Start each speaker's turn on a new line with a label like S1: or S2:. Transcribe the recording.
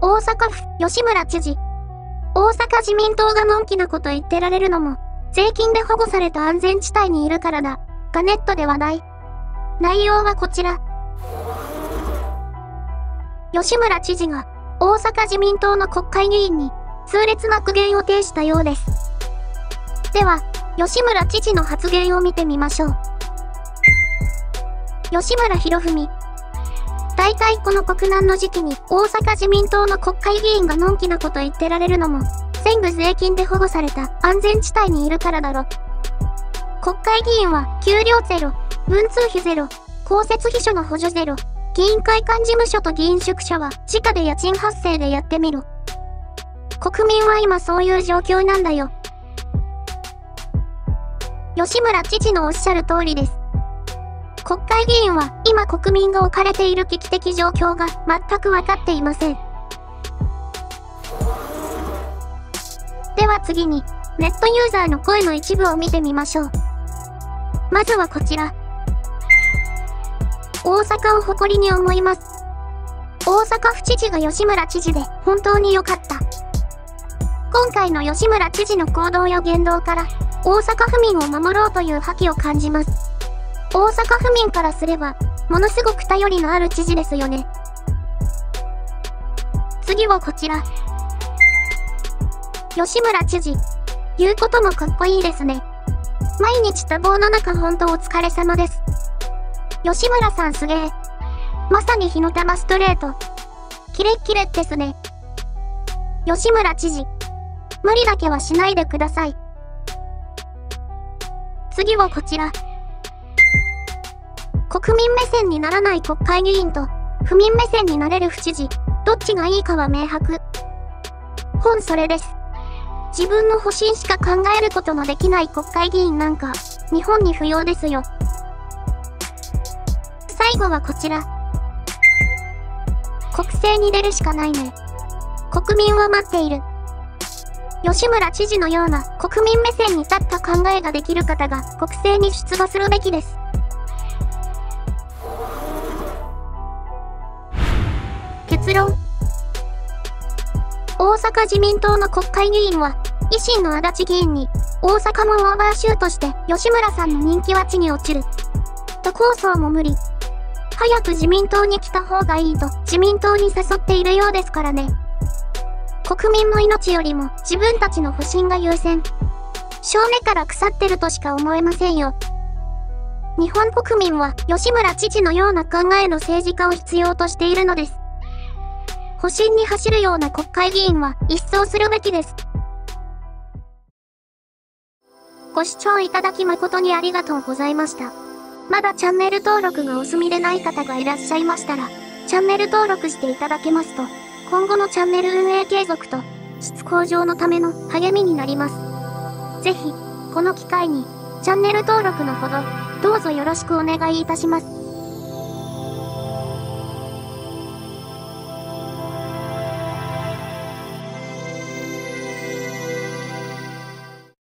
S1: 大阪府吉村知事。大阪自民党がのんきなこと言ってられるのも、税金で保護された安全地帯にいるからだ、がネットで話題。内容はこちら。吉村知事が、大阪自民党の国会議員に、痛烈な苦言を呈したようです。では、吉村知事の発言を見てみましょう。吉村洋文。大体この国難の時期に大阪自民党の国会議員がのんきなこと言ってられるのも、全部税金で保護された安全地帯にいるからだろ。国会議員は給料ゼロ、文通費ゼロ、公設秘書の補助ゼロ、議員会館事務所と議員宿舎は直で家賃発生でやってみろ。国民は今そういう状況なんだよ。吉村知事のおっしゃる通りです。国会議員は今国民が置かれている危機的状況が全く分かっていません。では次に、ネットユーザーの声の一部を見てみましょう。まずはこちら。大阪を誇りに思います。大阪府知事が吉村知事で本当に良かった。今回の吉村知事の行動や言動から、大阪府民を守ろうという覇気を感じます。大阪府民からすれば、ものすごく頼りのある知事ですよね。次はこちら。吉村知事。言うこともかっこいいですね。毎日多忙の中ほんとお疲れ様です。吉村さんすげえ。まさに火の玉ストレート。キレッキレですね。吉村知事。無理だけはしないでください。次はこちら。国民目線にならない国会議員と、府民目線になれる府知事、どっちがいいかは明白。本それです。自分の保身しか考えることのできない国会議員なんか、日本に不要ですよ。最後はこちら。国政に出るしかないね。国民は待っている。吉村知事のような国民目線に立った考えができる方が国政に出馬するべきです。結論。大阪自民党の国会議員は、維新の足立議員に、大阪もオーバーシュートして吉村さんの人気は地に落ちる。と構想も無理。早く自民党に来た方がいいと自民党に誘っているようですからね。国民の命よりも自分たちの保身が優先。正面から腐ってるとしか思えませんよ。日本国民は吉村知事のような考えの政治家を必要としているのです。保身に走るような国会議員は一掃するべきです。ご視聴いただき誠にありがとうございました。まだチャンネル登録がお済みでない方がいらっしゃいましたら、チャンネル登録していただけますと、今後のチャンネル運営継続と質向上のための励みになります。ぜひ、この機会にチャンネル登録のほど、どうぞよろしくお願いいたします。